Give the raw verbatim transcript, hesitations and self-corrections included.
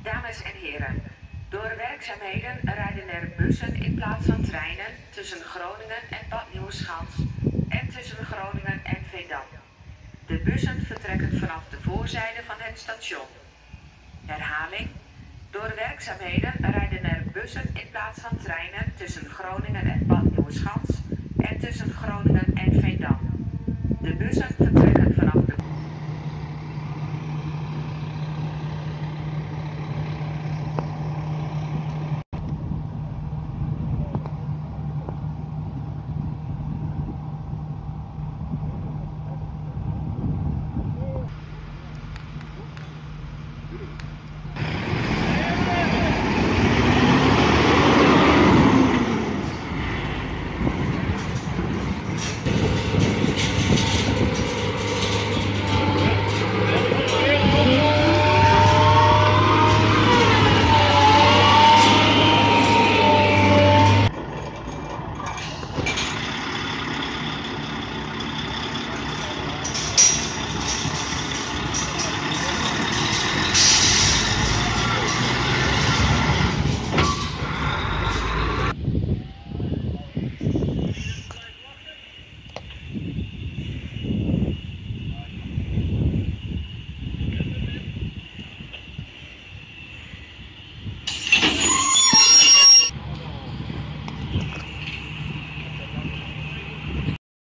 Dames en heren, door werkzaamheden rijden er bussen in plaats van treinen tussen Groningen en Bad Nieuweschans en tussen Groningen en Veendam. De bussen vertrekken vanaf de voorzijde van het station. Herhaling. Door werkzaamheden rijden er bussen in plaats van treinen tussen Groningen en Bad Nieuweschans en tussen Groningen en Veendam. De bussen vertrekken